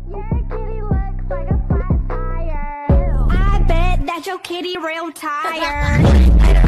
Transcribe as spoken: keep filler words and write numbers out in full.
Your kitty looks like a flat tire. I bet that your kitty real tired.